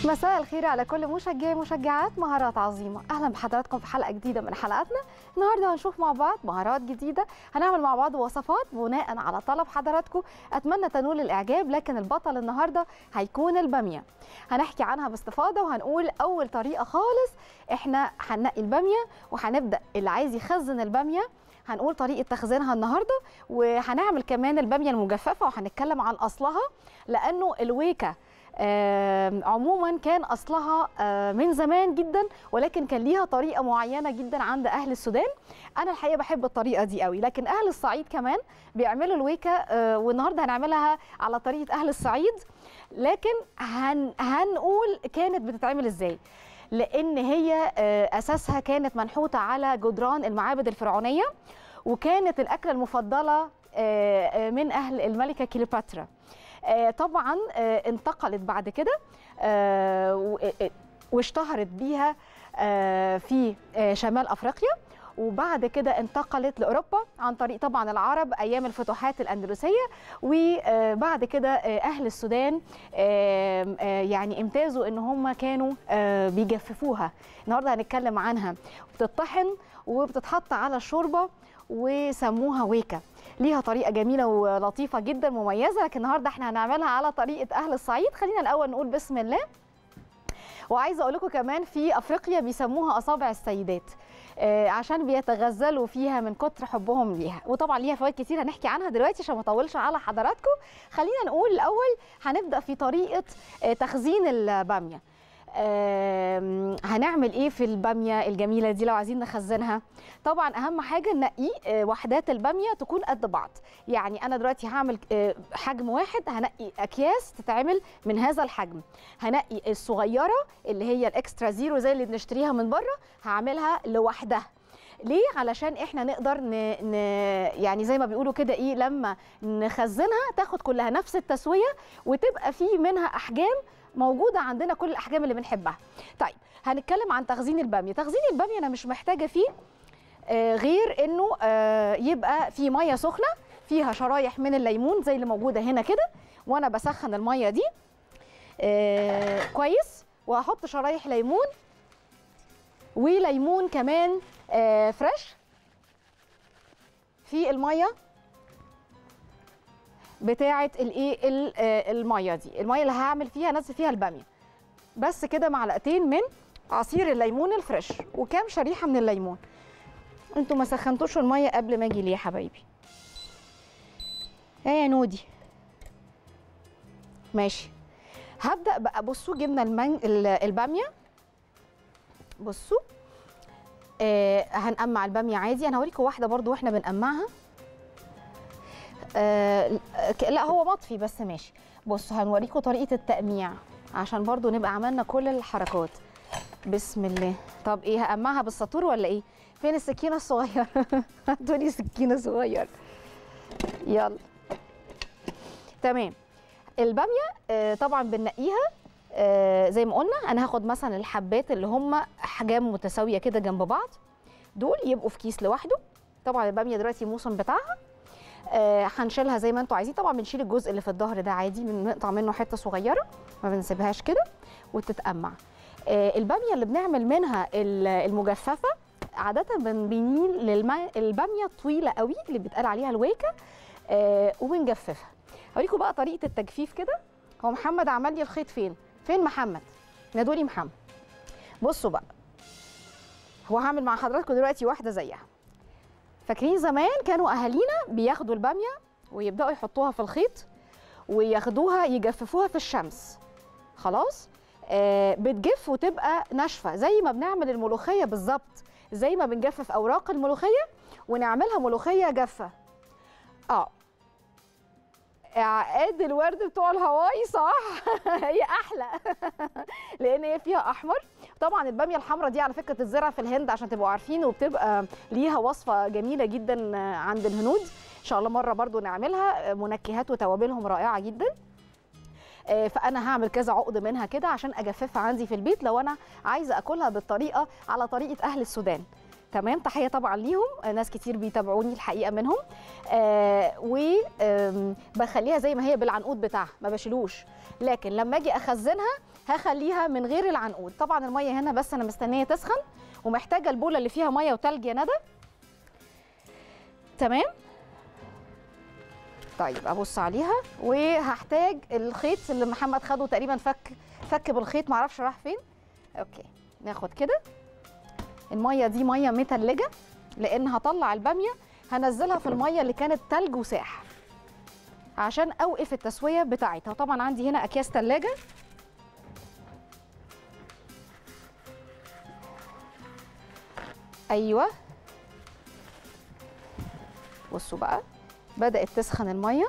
مساء الخير على كل مشجعي ومشجعات مهارات عظيمة. أهلا بحضراتكم في حلقة جديدة من حلقاتنا. النهاردة هنشوف مع بعض مهارات جديدة، هنعمل مع بعض وصفات بناء على طلب حضراتكم، أتمنى تنول الإعجاب. لكن البطل النهاردة هيكون البامية، هنحكي عنها باستفاضة وهنقول أول طريقة خالص. إحنا هننقي البامية وهنبدأ اللي عايز يخزن البامية هنقول طريقة تخزينها النهاردة، وهنعمل كمان البامية المجففة وهنتكلم عن أصلها، لأنه الويكة عموما كان أصلها من زمان جدا، ولكن كان ليها طريقة معينة جدا عند أهل السودان. أنا الحقيقة بحب الطريقة دي قوي، لكن أهل الصعيد كمان بيعملوا الويكة، والنهاردة هنعملها على طريقة أهل الصعيد. لكن هنقول كانت بتتعمل إزاي، لأن هي أساسها كانت منحوتة على جدران المعابد الفرعونية، وكانت الأكلة المفضلة من أهل الملكة كليوباترا. طبعا انتقلت بعد كده واشتهرت بيها في شمال أفريقيا، وبعد كده انتقلت لأوروبا عن طريق طبعا العرب أيام الفتوحات الأندلسية، وبعد كده أهل السودان يعني امتازوا إن هم كانوا بيجففوها. النهاردة هنتكلم عنها، بتطحن وبتتحط على الشوربة وسموها ويكة. ليها طريقة جميلة ولطيفة جدا مميزة، لكن النهاردة احنا هنعملها على طريقة أهل الصعيد. خلينا الأول نقول بسم الله. وعايزة أقول لكم كمان في أفريقيا بيسموها أصابع السيدات، عشان بيتغزلوا فيها من كتر حبهم ليها، وطبعا ليها فوائد كتير هنحكي عنها دلوقتي عشان ما اطولش على حضراتكم. خلينا نقول الأول هنبدأ في طريقة تخزين البامية. هنعمل ايه في الباميه الجميله دي لو عايزين نخزنها؟ طبعا اهم حاجه ننقي وحدات الباميه تكون قد بعض. يعني انا دلوقتي هعمل حجم واحد، هنقي اكياس تتعمل من هذا الحجم. هنقي الصغيره اللي هي الاكسترا زيرو زي اللي بنشتريها من بره، هعملها لوحدها. ليه؟ علشان احنا نقدر يعني زي ما بيقولوا كده ايه، لما نخزنها تاخد كلها نفس التسويه، وتبقى في منها احجام موجودة عندنا، كل الأحجام اللي بنحبها. طيب هنتكلم عن تخزين البامية. تخزين البامية أنا مش محتاجة فيه غير إنه يبقى في مية سخنة فيها شرايح من الليمون زي اللي موجودة هنا كده، وأنا بسخن المية دي كويس، وهحط شرايح ليمون وليمون كمان فريش في المية بتاعه الايه الميه دي، الميه اللي هعمل فيها انزل فيها الباميه. بس كده معلقتين من عصير الليمون الفريش وكام شريحه من الليمون. انتوا ما سخنتوش الميه قبل ما اجي ليه يا حبايبي؟ يا نودي ماشي. هبدا بقى، بصوا جبنا الباميه، بصوا هنقمع الباميه عادي. انا هوريكم واحده برضو واحنا بنقمعها. لا هو مطفي بس ماشي. بصوا هنوريكم طريقة التقميع عشان برضو نبقى عملنا كل الحركات. بسم الله. طب ايه، هقمعها بالساطور ولا ايه؟ فين السكينة الصغيرة؟ هاتولي سكينة صغيرة. يلا تمام. البامية طبعا بنقيها زي ما قلنا. انا هاخد مثلا الحبات اللي هم احجام متساوية كده جنب بعض، دول يبقوا في كيس لوحده. طبعا البامية دلوقتي الموسم بتاعها هنشيلها زي ما انتوا عايزين. طبعا بنشيل الجزء اللي في الظهر ده عادي، بنقطع منه حته صغيره، ما بنسيبهاش كده وتتقمع. الباميه اللي بنعمل منها المجففه عاده بنميل للباميه الطويله قوي اللي بيتقال عليها الويكه، وبنجففها. هوريكم بقى طريقه التجفيف كده. هو محمد عمل لي الخيط فين محمد؟ نادولي محمد. بصوا بقى، هو هعمل مع حضراتكم دلوقتي واحده زيها. فاكرين زمان كانوا اهالينا بياخدوا الباميه ويبداوا يحطوها في الخيط وياخدوها يجففوها في الشمس، خلاص بتجف وتبقى ناشفه زي ما بنعمل الملوخيه بالظبط، زي ما بنجفف اوراق الملوخيه ونعملها ملوخيه جافه. عقاد الورد بتوع الهواي صح. هي احلى لان هي فيها احمر. طبعا الباميه الحمراء دي على فكره بتتزرع في الهند عشان تبقوا عارفين، وبتبقى ليها وصفه جميله جدا عند الهنود. ان شاء الله مره برضو نعملها، منكهات وتوابلهم رائعه جدا. فانا هعمل كذا عقد منها كده عشان اجففها عندي في البيت لو انا عايزه اكلها بالطريقه على طريقه اهل السودان. تمام. تحيه طبعا ليهم، ناس كتير بيتابعوني الحقيقه منهم. وبخليها زي ما هي بالعنقود بتاعها، ما بشيلوش. لكن لما اجي اخزنها هخليها من غير العنقود. طبعا الميه هنا بس انا مستنيه تسخن، ومحتاجه البوله اللي فيها ميه وتلج يا ندى. تمام. طيب ابص عليها، وهحتاج الخيط اللي محمد خده تقريبا، فك بالخيط معرفش راح فين. اوكي، ناخد كده الميه دي ميه متلجه، لان هطلع الباميه هنزلها في الميه اللي كانت تلج وساح عشان اوقف التسويه بتاعتها. طبعا عندي هنا اكياس تلاجه. ايوه، بصوا بقى بدات تسخن الميه.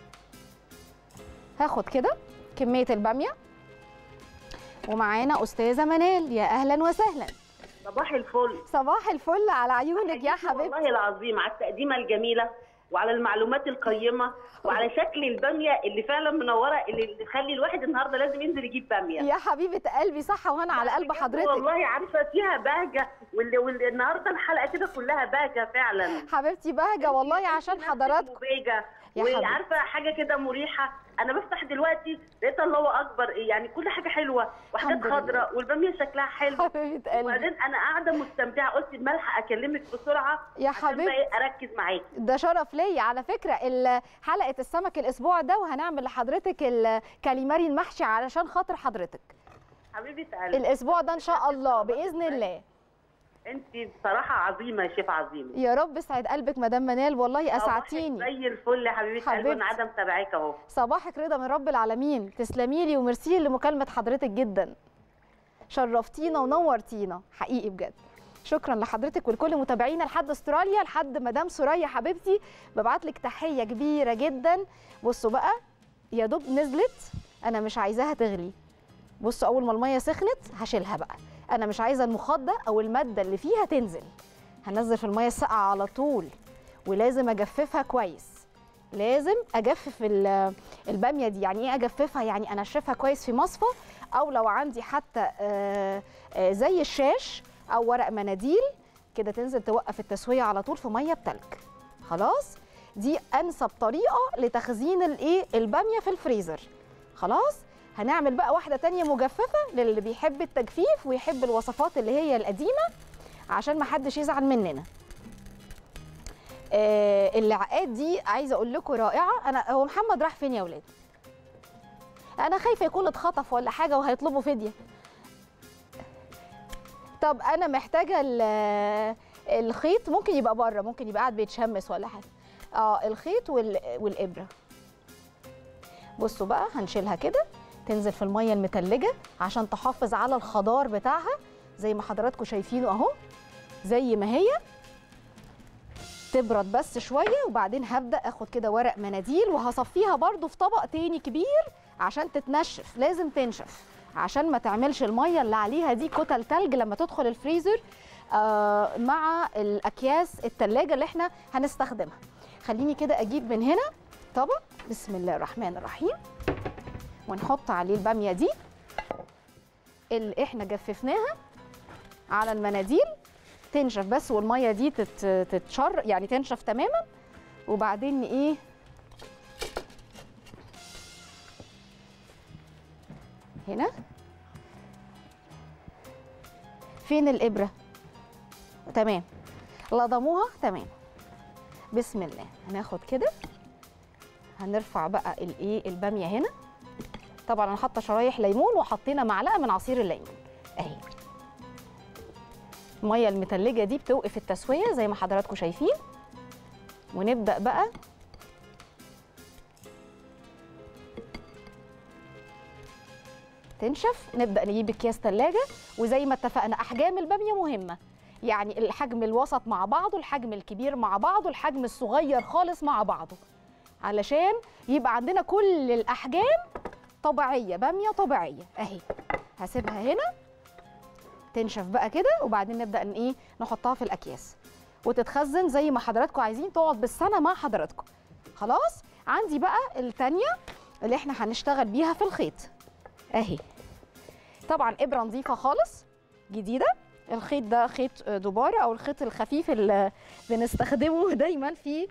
هاخد كده كميه الباميه، ومعانا استاذه منال. يا اهلا وسهلا. صباح الفل. صباح الفل على عيونك يا حبيبتي. والله العظيم على التقديمه الجميله، وعلى المعلومات القيمه، وعلى شكل الباميه اللي فعلا منوره، اللي تخلي الواحد النهارده لازم ينزل يجيب باميه. يا حبيبه قلبي، صحه وهنا على قلب حضرتك. والله عارفه فيها بهجه، واللي النهارده الحلقه كده كلها بهجه فعلا. حبيبتي بهجه والله عشان حضراتكم. وعارفه حاجه كده مريحه. انا بفتح دلوقتي لقيت الله اكبر، يعني كل حاجه حلوه وحاجات خضراء، والباميه شكلها حلو. حبيبه قلبي. وبعدين انا قاعده مستمتعه، قلت الملح اكلمك بسرعه يا حبيبتي اركز معاكي. ده شرف ليا على فكره. حلقه السمك الاسبوع ده، وهنعمل لحضرتك الكاليماري المحشي علشان خاطر حضرتك حبيبه قلبي الاسبوع ده ان شاء الله باذن الله. انت بصراحه عظيمه يا شيف، عظيمه. يا رب يسعد قلبك مدام منال، والله اسعدتيني. زي الفل يا حبيبه قلبي، انا قاعده متابعاك اهو. صباحك رضا من رب العالمين. تسلمي لي وميرسي لمكالمه حضرتك جدا، شرفتينا ونورتينا حقيقي بجد. شكرا لحضرتك ولكل متابعينا لحد استراليا، لحد مدام سوريا حبيبتي ببعت لك تحيه كبيره جدا. بصوا بقى يا دوب نزلت، انا مش عايزاها تغلي. بصوا اول ما الميه سخنت هشيلها بقى، انا مش عايزه المخده او الماده اللي فيها تنزل. هنزل في الميه الساقعه على طول، ولازم اجففها كويس. لازم اجفف الباميه دي. يعني ايه اجففها؟ يعني انشفها كويس في مصفى، او لو عندي حتى زي الشاش او ورق مناديل كده، تنزل توقف التسويه على طول في ميه بتلج. خلاص، دي انسب طريقه لتخزين الباميه في الفريزر. خلاص، هنعمل بقى واحده تانية مجففه للي بيحب التجفيف ويحب الوصفات اللي هي القديمه، عشان ما حدش يزعل مننا. اللعقات دي عايزه اقول لكم رائعه. هو محمد راح فين يا ولاد؟ انا خايفه يكون اتخطف ولا حاجه وهيطلبوا فديه. طب انا محتاجه الخيط، ممكن يبقى بره، ممكن يبقى قاعد بيتشمس ولا حاجه. الخيط والابره. بصوا بقى هنشيلها كده، تنزل في الميه المتلجه عشان تحافظ على الخضار بتاعها زي ما حضراتكم شايفينه اهو، زي ما هي. تبرد بس شويه، وبعدين هبدا اخد كده ورق مناديل وهصفيها برده في طبق تاني كبير عشان تتنشف. لازم تنشف عشان ما تعملش الميه اللي عليها دي كتل تلج لما تدخل الفريزر مع الاكياس التلاجة اللي احنا هنستخدمها. خليني كده اجيب من هنا طبق، بسم الله الرحمن الرحيم، ونحط عليه الباميه دي اللي احنا جففناها على المناديل. تنشف بس، والميه دي تتشر يعني تنشف تماما. وبعدين ايه، هنا فين الابره؟ تمام، لضموها تمام. بسم الله، هناخد كده، هنرفع بقى الباميه هنا. طبعا انا حاطه شرايح ليمون، وحطينا معلقه من عصير الليمون اهي. الميه المتلجه دي بتوقف التسويه زي ما حضراتكم شايفين. ونبدا بقى تنشف، نبدا نجيب اكياس ثلاجه. وزي ما اتفقنا احجام الباميه مهمه، يعني الحجم الوسط مع بعضه، الحجم الكبير مع بعضه، الحجم الصغير خالص مع بعضه، علشان يبقى عندنا كل الاحجام طبيعيه، باميه طبيعيه اهي. هسيبها هنا تنشف بقى كده، وبعدين نبدا نحطها في الاكياس وتتخزن زي ما حضراتكم عايزين، تقعد بالسنه مع حضراتكم. خلاص، عندي بقى الثانيه اللي احنا هنشتغل بيها في الخيط اهي. طبعا ابره نظيفه خالص جديده. الخيط ده خيط دباره، او الخيط الخفيف اللي بنستخدمه دايما في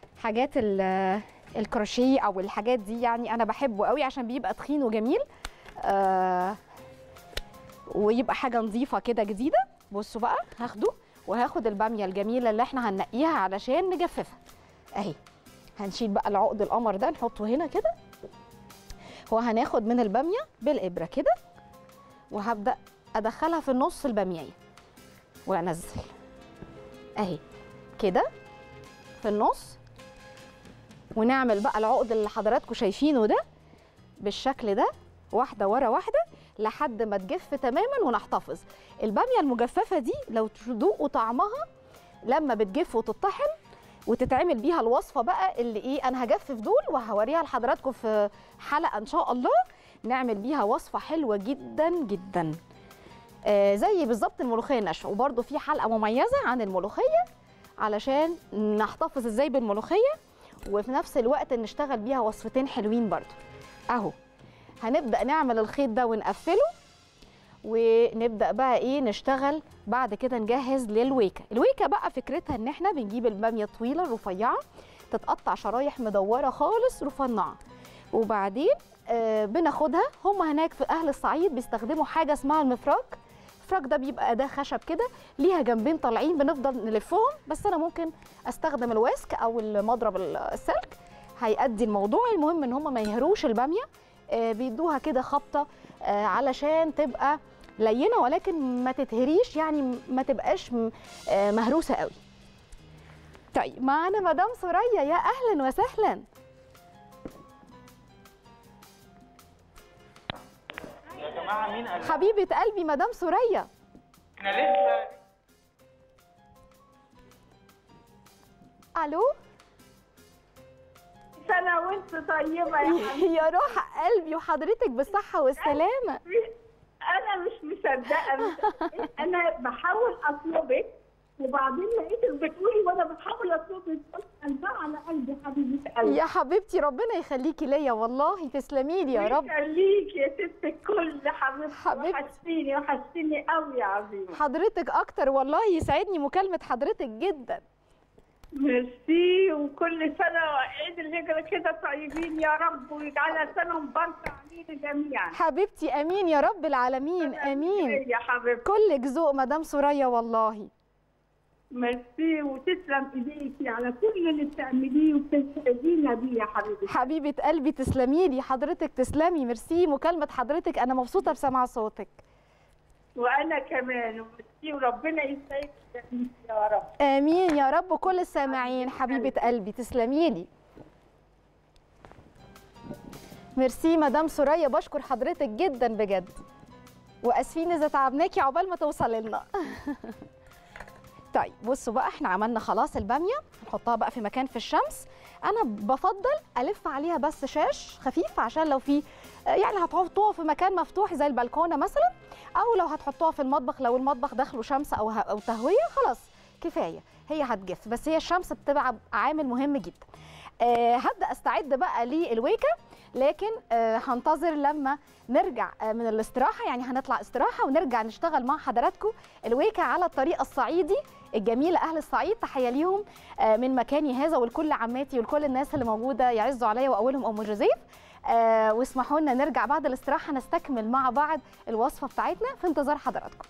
حاجات الكروشيه او الحاجات دي، يعني انا بحبه قوي عشان بيبقى تخين وجميل. ويبقى حاجه نظيفه كده جديده. بصوا بقى هاخده وهاخد الباميه الجميله اللي احنا هنقيها علشان نجففها اهي. هنشيل بقى العقد القمر ده نحطه هنا كده، وهناخد من الباميه بالابره كده وهبدا ادخلها في النص الباميه وانزل اهي كده في النص، ونعمل بقى العقد اللي حضراتكم شايفينه ده بالشكل ده واحده ورا واحده لحد ما تجف تماما ونحتفظ. الباميه المجففه دي لو تذوقوا طعمها لما بتجف وتطحن وتتعمل بيها الوصفه بقى اللي ايه، انا هجفف دول وهوريها لحضراتكم في حلقه ان شاء الله نعمل بيها وصفه حلوه جدا جدا زي بالظبط الملوخيه الناشفه. وبرده في حلقه مميزه عن الملوخيه علشان نحتفظ ازاي بالملوخيه وفي نفس الوقت نشتغل بيها وصفتين حلوين برده. اهو هنبدا نعمل الخيط ده ونقفله ونبدا بقى ايه نشتغل بعد كده نجهز للويكه. الويكه بقى فكرتها ان احنا بنجيب الباميه الطويله الرفيعه تتقطع شرايح مدوره خالص رفنعه، وبعدين بناخدها. هم هناك في اهل الصعيد بيستخدموا حاجه اسمها المفراك. الفراك ده بيبقى اداه خشب كده ليها جنبين طالعين بنفضل نلفهم، بس انا ممكن استخدم الواسك او المضرب السلك هيأدي الموضوع. المهم ان هم ما يهروش الباميه، بيدوها كده خبطه علشان تبقى لينه ولكن ما تتهريش، يعني ما تبقاش مهروسه قوي. طيب معانا مدام سوريا، يا اهلا وسهلا. يا جماعه مين قال؟ حبيبه قلبي مدام سوريا. احنا لسه. الو. سنة وانت طيبة يا حبيبي. يا روح قلبي وحضرتك بالصحة والسلامة. أنا مش مصدقة. أنا بحاول أطلبك وبعدين لقيتك بتقولي وأنا بحاول أطلبك قلبها على قلبي حبيبة قلبي. يا حبيبتي ربنا يخليكي ليا والله، تسلمي لي يا رب. يخليك يا ست الكل حبيبتي. وحشتيني قوي يا عظيمة. حضرتك أكتر والله، يسعدني مكالمة حضرتك جدا. ميرسي، وكل سنة عيد الهجرة كده طيبين يا رب ويجعلها سنة مباركة علينا جميعا. حبيبتي امين يا رب العالمين، امين يا حبيبتي. كلك ذوق مدام سوريا والله. ميرسي، وتسلم ايديكي على كل اللي بتعمليه وبتسعدينا بيه يا حبيبتي. حبيبه قلبي تسلمي لي، حضرتك تسلمي. ميرسي مكالمه حضرتك، انا مبسوطه بسماع صوتك. وانا كمان وميرسي، وربنا يسعدك يا رب. امين يا رب كل السامعين. حبيبه قلبي تسلمي لي. ميرسي مدام سوريا، بشكر حضرتك جدا بجد، واسفين اذا تعبناكي عقبال ما توصلي لنا. طيب بصوا بقى، احنا عملنا خلاص الباميه، نحطها بقى في مكان في الشمس. انا بفضل الف عليها بس شاش خفيف عشان لو في يعني هتحطوها في مكان مفتوح زي البلكونه مثلا، او لو هتحطوها في المطبخ لو المطبخ داخله شمس او تهويه خلاص كفايه هي هتجف، بس هي الشمس بتبقى عامل مهم جدا. هبدا استعد بقى للويكه، لكن هنتظر لما نرجع من الاستراحه، يعني هنطلع استراحه ونرجع نشتغل مع حضراتكم الويكه على الطريقه الصعيدي الجميله. اهل الصعيد تحيه ليهم من مكاني هذا، ولكل عماتي ولكل الناس اللي موجوده يعزوا عليا، واولهم ام جوزيف. واسمحوا لنا نرجع بعد الاستراحه نستكمل مع بعض الوصفه بتاعتنا في انتظار حضراتكم.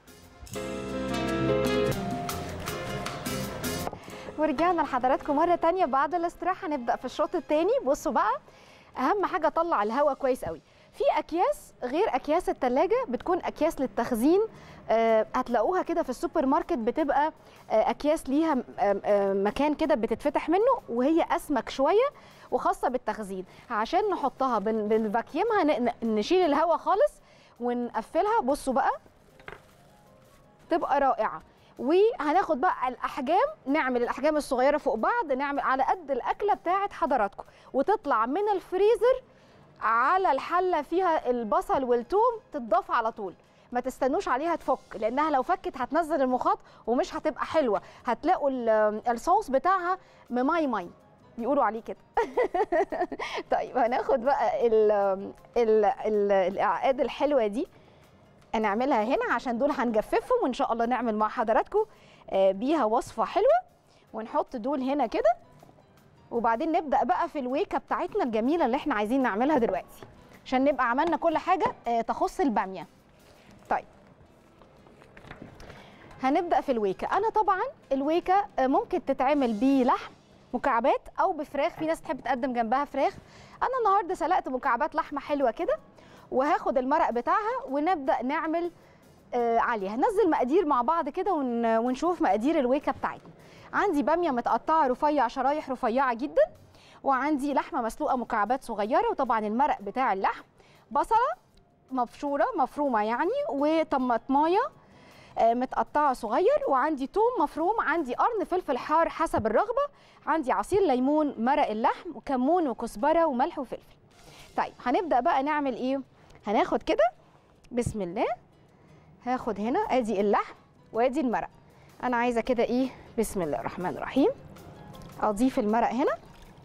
ورجعنا لحضراتكم مره ثانيه بعد الاستراحه، نبدا في الشوط الثاني. بصوا بقى، اهم حاجه طلع الهواء كويس قوي. في اكياس غير اكياس الثلاجه، بتكون اكياس للتخزين، هتلاقوها كده في السوبر ماركت، بتبقى اكياس ليها مكان كده بتتفتح منه وهي اسمك شويه وخاصه بالتخزين. عشان نحطها بنفاكيومها نشيل الهواء خالص ونقفلها. بصوا بقى تبقى رائعه. وهناخد بقى الاحجام، نعمل الاحجام الصغيره فوق بعض، نعمل على قد الاكله بتاعه حضراتكم، وتطلع من الفريزر على الحله فيها البصل والثوم تتضاف على طول. ما تستنوش عليها تفك، لانها لو فكت هتنزل المخاط ومش هتبقى حلوه. هتلاقوا الصوص بتاعها مماي بيقولوا عليه كده. طيب هناخد بقى الاعقاد الحلوه دي هنعملها هنا، عشان دول هنجففهم وان شاء الله نعمل مع حضراتكم بيها وصفه حلوه. ونحط دول هنا كده، وبعدين نبدا بقى في الويكه بتاعتنا الجميله اللي احنا عايزين نعملها دلوقتي. عشان نبقى عملنا كل حاجه تخص الباميه. طيب هنبدا في الويكه. انا طبعا الويكه ممكن تتعمل بلحم مكعبات او بفراخ، في ناس تحب تقدم جنبها فراخ. انا النهارده سلقت مكعبات لحمه حلوه كده، وهاخد المرق بتاعها ونبدا نعمل عليها. هننزل مقادير مع بعض كده ونشوف مقادير الويكه بتاعتنا. عندي باميه متقطعه رفيع، شرايح رفيعه جدا، وعندي لحمه مسلوقه مكعبات صغيره، وطبعا المرق بتاع اللحم، بصله مبشوره مفرومه يعني، وطماطمايه متقطعه صغير، وعندي توم مفروم، عندي قرن فلفل حار حسب الرغبه، عندي عصير ليمون، مرق اللحم، وكمون وكزبره وملح وفلفل. طيب هنبدا بقى نعمل ايه؟ هناخد كده بسم الله، هاخد هنا ادي اللحم وادي المرق. انا عايزه كده ايه، بسم الله الرحمن الرحيم، اضيف المرق هنا،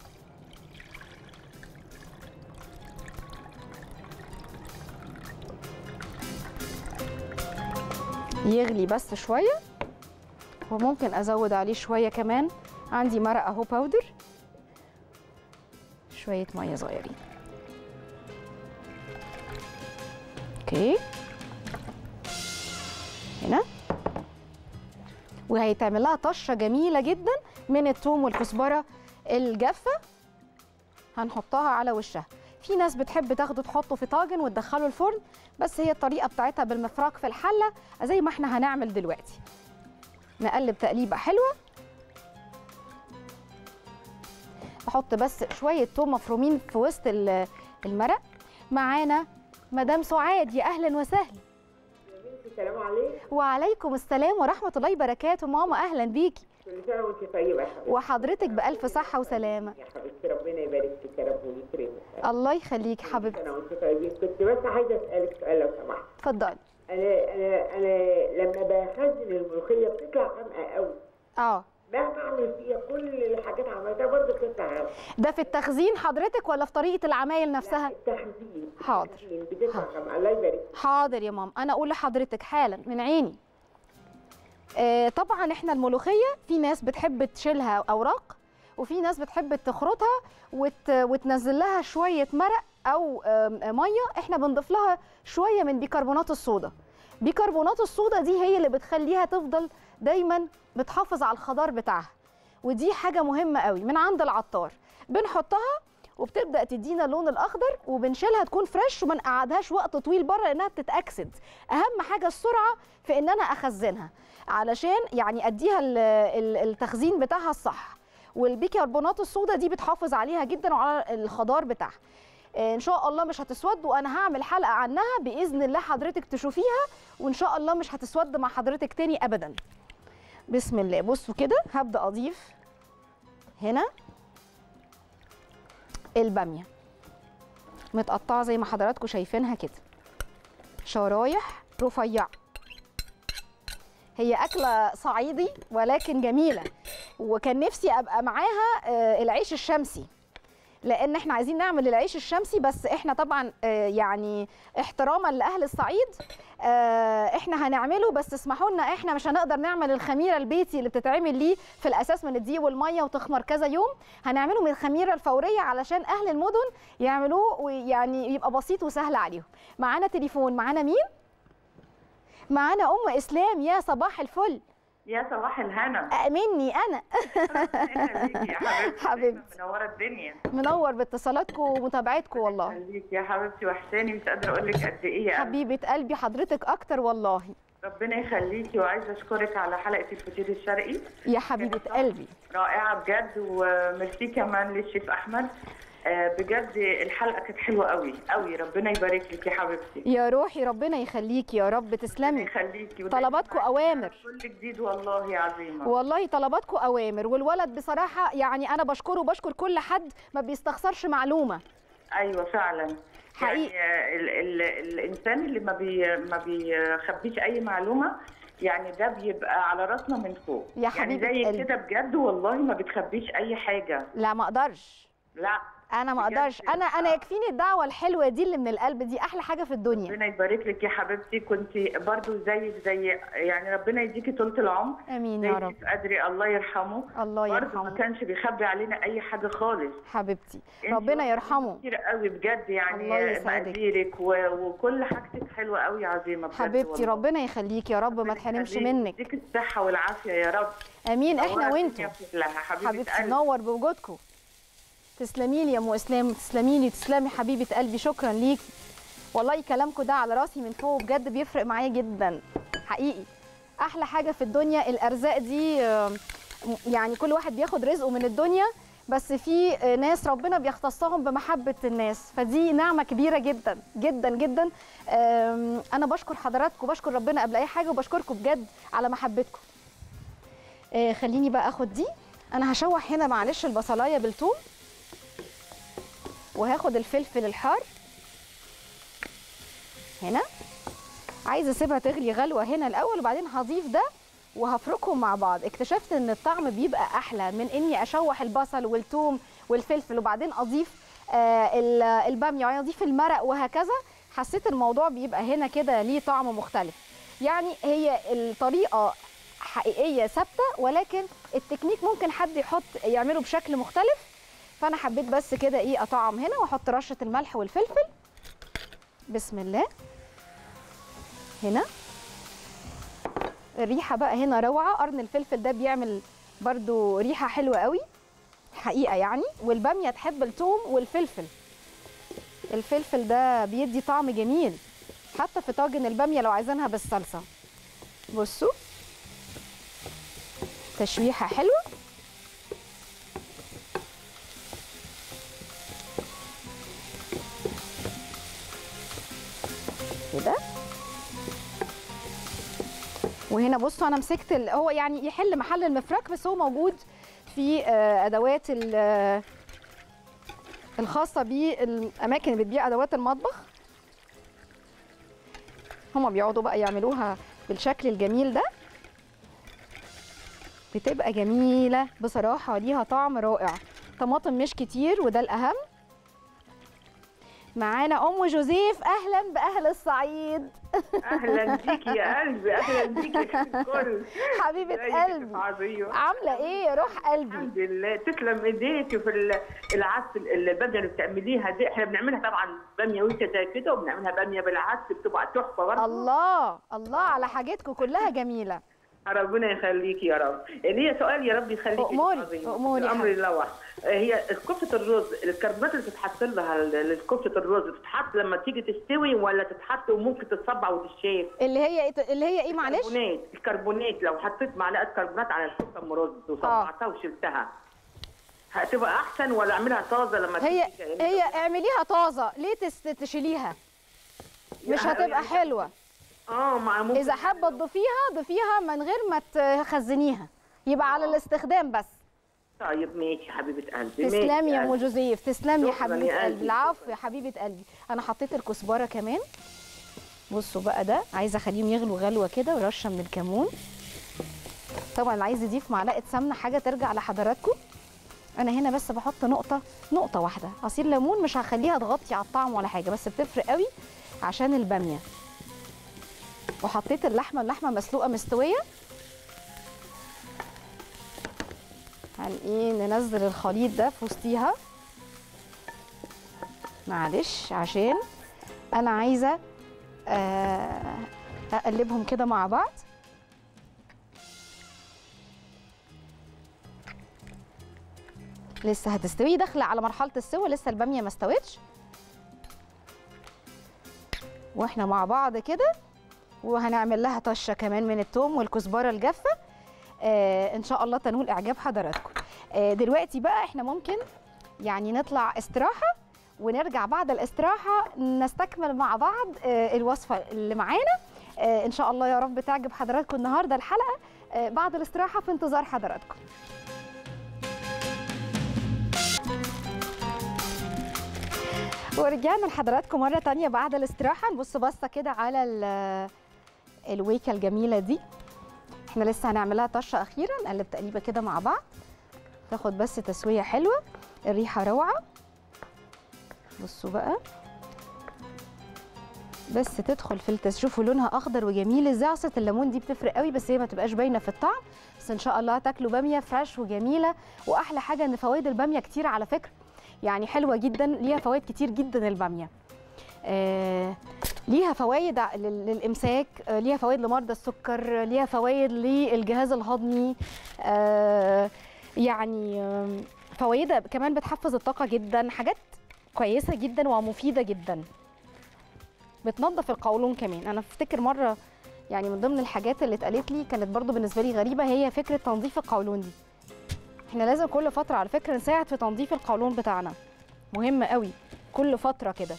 يغلي بس شويه، وممكن ازود عليه شويه كمان. عندي مرق اهو باودر، شويه ميه صغيرين. اوكي هنا، وهيتعمل لها طشه جميله جدا من الثوم والكزبره الجافه، هنحطها على وشها. في ناس بتحب تاخده تحطه في طاجن وتدخله الفرن، بس هي الطريقه بتاعتها بالمفراك في الحله زي ما احنا هنعمل دلوقتي. نقلب تقليبه حلوه، احط بس شويه ثوم مفرومين في وسط المرق. معانا مدام سعاد، يا اهلا وسهلا. السلام عليكم. وعليكم السلام ورحمه الله وبركاته. ماما اهلا بيكي. كل سنه وانت طيبه يا حبيبتي. وحضرتك بالف صحه وسلامه. يا حبيبتي ربنا يبارك فيك يا رب ويكرمك. الله يخليكي حبيبتي. كل سنه وانت طيبه. كنت بس عايزه اسالك سؤال لو سمحت. اتفضلي. انا لما بخزن الملوخيه بتطلع غامقه قوي. مهما اعمل فيها كل الحاجات عملتها برضه بتطلع غامقه. ده في التخزين حضرتك ولا في طريقه العمايل نفسها؟ التخزين. حاضر. بتطلع غامقه. الله يبارك فيك. حاضر يا ماما، انا اقول لحضرتك حالا من عيني. طبعا احنا الملوخيه في ناس بتحب تشيلها اوراق، وفي ناس بتحب تخرطها وتنزل لها شويه مرق او ميه. احنا بنضيف لها شويه من بيكربونات الصودا. بيكربونات الصودا دي هي اللي بتخليها تفضل دايما بتحافظ على الخضار بتاعها، ودي حاجه مهمه قوي من عند العطار. بنحطها وبتبدا تدينا اللون الاخضر، وبنشيلها تكون فريش وما نقعدهاش وقت طويل بره لانها بتتاكسد. اهم حاجه السرعه في ان انا اخزنها علشان يعني اديها التخزين بتاعها الصح. والبيكربونات الصودا دي بتحافظ عليها جدا وعلى الخضار بتاعها. ان شاء الله مش هتسود، وانا هعمل حلقه عنها باذن الله حضرتك تشوفيها، وان شاء الله مش هتسود مع حضرتك تاني ابدا. بسم الله. بصوا كده هبدا اضيف هنا الباميه متقطعه زي ما حضراتكم شايفينها كده، شرايح رفيعه. هي اكله صعيدي ولكن جميله، وكان نفسي ابقى معاها العيش الشمسي، لان احنا عايزين نعمل العيش الشمسي، بس احنا طبعا يعني احتراما لاهل الصعيد احنا هنعمله، بس اسمحوا لنا احنا مش هنقدر نعمل الخميره البيتي اللي بتتعمل ليه في الاساس من الدقيق والميه وتخمر كذا يوم. هنعمله من الخميره الفوريه علشان اهل المدن يعملوه ويعني يبقى بسيط وسهل عليهم. معانا تليفون، معانا مين؟ معانا ام اسلام. يا صباح الفل. يا صباح الهنا. مني انا. يا حبيبتي منوره الدنيا. منور باتصالاتكم ومتابعتكم والله. خليك يا حبيبتي، وحشاني مش قادره اقول لك قد ايه. حبيبه قلبي حضرتك اكتر والله. ربنا يخليكي، وعايزه اشكرك على حلقه الفطير الشرقي يا حبيبه قلبي. رائعه بجد، وميرسي كمان للشيف احمد. بجد الحلقه كانت حلوه قوي قوي. ربنا يبارك لك يا حبيبتي. يا روحي ربنا يخليكي يا رب، تسلمي. ربنا يخليكي. طلباتكم اوامر. كل جديد والله يا عظيمه. والله طلباتكم اوامر. والولد بصراحه يعني انا بشكره وبشكر كل حد ما بيستخسرش معلومه. ايوه فعلا حقيقي. يعني الانسان اللي ما بيخبيش اي معلومه، يعني ده بيبقى على راسنا من فوق. يا حبيبه يعني زي قلبي كده بجد والله ما بتخبيش اي حاجه. لا ما اقدرش. لا انا ما اقدرش، انا يكفيني الدعوه الحلوه دي اللي من القلب، دي احلى حاجه في الدنيا. ربنا يبارك لك يا حبيبتي، كنت برضو زي يعني ربنا يديكي طولة العمر. امين يا رب. قدري الله يرحمه. الله يرحمه. ما كانش بيخبي علينا اي حاجه خالص حبيبتي، ربنا يرحمه. كتير قوي بجد يعني. الله يسعدك. مقاديرك وكل حاجتك حلوه قوي عظيمه بجد حبيبتي والله. ربنا يخليكي يا رب، ما تحرمش منك. يديك الصحه والعافيه يا رب. امين، احنا وانتوا. حبيبتي نور بوجودكم. تسلمي لي يا ام اسلام، تسلمي لي، تسلمي حبيبه قلبي، شكرا ليكي والله. كلامكم ده على راسي من فوق، بجد بيفرق معايا جدا حقيقي. احلى حاجه في الدنيا الارزاق دي، يعني كل واحد بياخد رزقه من الدنيا، بس في ناس ربنا بيختصهم بمحبه الناس، فدي نعمه كبيره جدا جدا جدا. انا بشكر حضراتكم، بشكر ربنا قبل اي حاجه، وبشكركم بجد على محبتكم. خليني بقى اخد دي. انا هشوح هنا معلش البصلايه بالثوم، وهاخد الفلفل الحار هنا. عايزه اسيبها تغلي غلوه هنا الاول، وبعدين هضيف ده وهفركهم مع بعض. اكتشفت ان الطعم بيبقى احلى من اني اشوح البصل والثوم والفلفل وبعدين اضيف الباميه وبعدين اضيف المرق وهكذا. حسيت الموضوع بيبقى هنا كده ليه طعم مختلف. يعني هي الطريقه حقيقيه ثابته، ولكن التكنيك ممكن حد يعمله بشكل مختلف. فانا حبيت بس كده ايه اطعم هنا، واحط رشه الملح والفلفل. بسم الله. هنا الريحه بقى هنا روعه. قرن الفلفل ده بيعمل برضو ريحه حلوه قوي حقيقه يعني. والباميه تحب الثوم والفلفل. الفلفل ده بيدي طعم جميل حتى في طاجن الباميه لو عايزينها بالصلصه. بصوا تشويحه حلوه كده. وهنا بصوا انا مسكت هو يعني يحل محل المفرك، بس هو موجود في ادوات الخاصه بالاماكن اللي بتبيع ادوات المطبخ. هما بيقعدوا بقى يعملوها بالشكل الجميل ده، بتبقى جميله بصراحه، ليها طعم رائع. طماطم مش كتير وده الاهم. معانا ام جوزيف. اهلا باهل الصعيد. اهلا بيكي يا قلبي، اهلا بيكي يا الكل. حبيبه قلبي، عامله ايه روح قلبي؟ الحمد لله. تسلم ايديكي في العدس الباميه اللي بتعمليها دي. احنا بنعملها طبعا باميه وانت زي كده، وبنعملها باميه بالعدس، بتبقى تحفه برضه. الله الله على حاجتكم كلها جميله. ربنا يخليكي يا رب. ليا سؤال يا رب يخليكي. اموري الامر لله. هي كفته الرز، الكربونات اللي بتتحط لها كفته الرز بتتحط لما تيجي تستوي، ولا تتحط وممكن تتصبع وتتشيف؟ اللي هي ايه معلش؟ الكربونات لو حطيت معلقه كربونات على الكفته ام رز وصبعتها وشلتها، هتبقى احسن ولا اعملها طازه لما هي اعمليها طازه. ليه تشيليها؟ مش هتبقى حلوه. ممكن. اذا حابه ضيفيها من غير ما تخزنيها، يبقى على الاستخدام بس. طيب ماشي حبيبه قلبي. تسلمي يا ام جوزيف، تسلمي يا حبيبه قلبي. العفو يا حبيبه قلبي. انا حطيت الكزبره كمان. بصوا بقى ده عايزه اخليهم يغلوا غلوه كده، ورشه من الكمون. طبعا اللي عايز يضيف معلقه سمنه حاجه ترجع لحضراتكم. انا هنا بس بحط نقطه واحده عصير ليمون، مش هخليها تغطي على الطعم ولا حاجه، بس بتفرق قوي عشان الباميه. وحطيت اللحمه مسلوقه مستويه. ننزل الخليط ده في وسطيها معلش، عشان انا عايزه اقلبهم كده مع بعض. لسه هتستوي، داخله على مرحله السوى، لسه الباميه ما استوتش. واحنا مع بعض كده، وهنعمل لها طشه كمان من الثوم والكزبره الجافه. ان شاء الله تنول اعجاب حضراتكم. دلوقتي بقى احنا ممكن يعني نطلع استراحه، ونرجع بعد الاستراحه نستكمل مع بعض الوصفه اللي معانا. ان شاء الله يا رب تعجب حضراتكم النهارده الحلقه. بعد الاستراحه في انتظار حضراتكم. ورجعنا لحضراتكم مره تانية بعد الاستراحه. نبص بصه كده على الويكه الجميله دي. احنا لسه هنعملها طشه اخيره، نقلب تقليبه كده مع بعض، تاخد بس تسويه حلوه. الريحه روعه. بصوا بقى بس تدخل في شوفوا لونها اخضر وجميل ازاي. عصره الليمون دي بتفرق قوي بس هي ما تبقاش باينه في الطعم، بس ان شاء الله هتاكلوا باميه فريش وجميله. واحلى حاجه ان فوائد الباميه كتير على فكره، يعني حلوه جدا، ليها فوائد كتير جدا الباميه. ليها فوائد للامساك، ليها فوائد لمرضى السكر، ليها فوائد للجهاز الهضمي، يعني فوائدها كمان بتحفز الطاقه جدا، حاجات كويسه جدا ومفيده جدا. بتنظف القولون كمان. انا افتكر مره يعني من ضمن الحاجات اللي اتقالت لي كانت برضو بالنسبه لي غريبه، هي فكره تنظيف القولون دي. احنا لازم كل فتره على فكره نساعد في تنظيف القولون بتاعنا، مهم قوي كل فتره كده.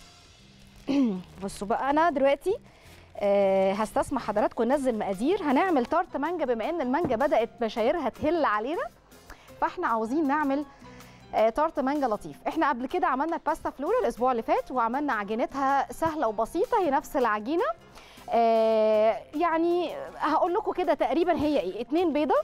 بصوا بقى انا دلوقتي هستسمح حضراتكم ننزل مقادير. هنعمل تارت مانجا، بما ان المانجا بدات بشايرها تهل علينا فاحنا عاوزين نعمل تارت مانجا لطيف. احنا قبل كده عملنا الباستا فلورا الاسبوع اللي فات وعملنا عجينتها سهله وبسيطه، هي نفس العجينه. يعني هقول لكم كده تقريبا هي ايه: 2 بيضه،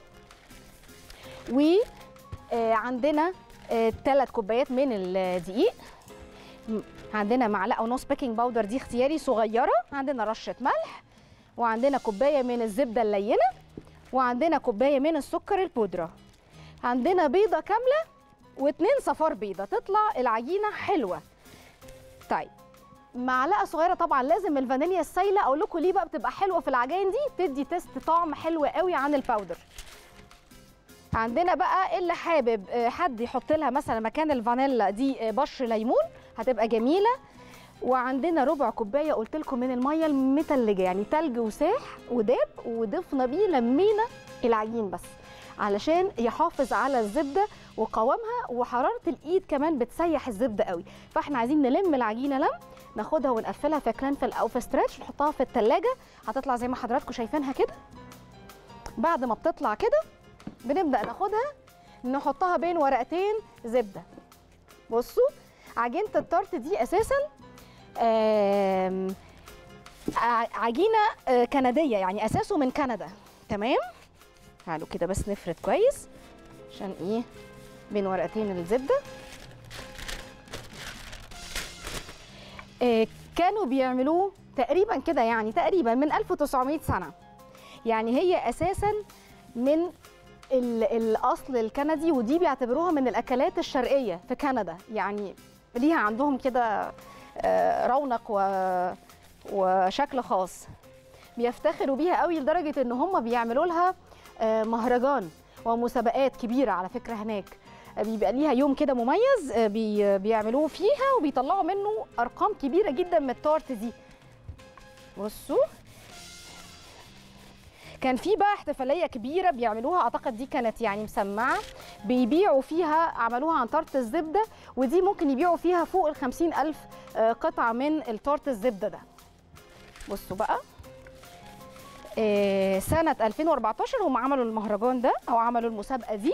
وعندنا 3 كوبايات من الدقيق، عندنا معلقه ونص بيكنج باودر دي اختياري صغيره، عندنا رشه ملح، وعندنا كوبايه من الزبده اللينه، وعندنا كوبايه من السكر البودره، عندنا بيضه كامله و2 صفار بيضه، تطلع العجينه حلوه. طيب معلقه صغيره طبعا لازم الفانيليا السايله. اقول لكم ليه بقى بتبقى حلوه في العجائن دي، بتدي تيست طعم حلو قوي عن الباودر. عندنا بقى اللي حابب حد يحط لها مثلا مكان الفانيلا دي بشر ليمون هتبقى جميله. وعندنا ربع كوبايه قلت لكم من الميه المتلجه، يعني تلج وساح وداب، وضفنا بيه لمينا العجين بس علشان يحافظ على الزبده وقوامها، وحراره الايد كمان بتسيح الزبده قوي. فاحنا عايزين نلم العجينه ناخدها ونقفلها في كلانفل او في ستريتش ونحطها في الثلاجه، هتطلع زي ما حضراتكم شايفينها كده. بعد ما بتطلع كده بنبدا ناخدها نحطها بين ورقتين زبده. بصوا عجينه التارت دي اساسا عجينه كنديه، يعني اساسه من كندا. تمام، تعالوا كده بس نفرد كويس عشان ايه بين ورقتين الزبده. كانوا بيعملوه تقريبا كده، يعني تقريبا من 1900 سنه، يعني هي اساسا من الاصل الكندي، ودي بيعتبروها من الاكلات الشرقيه في كندا، يعني ليها عندهم كده رونق وشكل خاص بيفتخروا بيها قوي، لدرجه ان هم بيعملوا لها مهرجان ومسابقات كبيره على فكره هناك. بيبقى ليها يوم كده مميز بيعملوه فيها وبيطلعوا منه ارقام كبيره جدا من التارت دي. بصوا كان في بقى احتفاليه كبيره بيعملوها، اعتقد دي كانت يعني مسمعه، بيبيعوا فيها، عملوها عن تارت الزبده، ودي ممكن يبيعوا فيها فوق ال50,000 قطعه من التارت الزبده ده. بصوا بقى سنه 2014 هم عملوا المهرجان ده او عملوا المسابقه دي،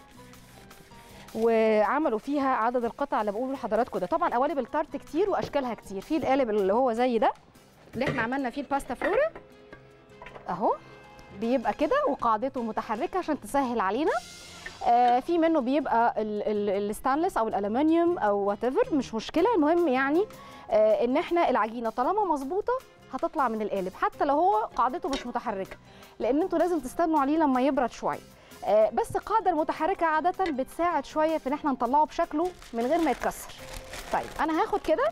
وعملوا فيها عدد القطع اللي بقول لحضراتكم ده. طبعا قوالب التارت كتير واشكالها كتير، في القالب اللي هو زي ده اللي احنا عملنا فيه الباستا فلورا اهو، بيبقى كده وقاعدته متحركه عشان تسهل علينا. في منه بيبقى الستانلس او الالومنيوم او وات ايفر، مش مشكله، المهم يعني ان احنا العجينه طالما مظبوطه هتطلع من القالب حتى لو هو قاعدته مش متحركه، لان انتوا لازم تستنوا عليه لما يبرد شويه. بس القاعده المتحركه عاده بتساعد شويه في ان احنا نطلعه بشكله من غير ما يتكسر. طيب انا هاخد كده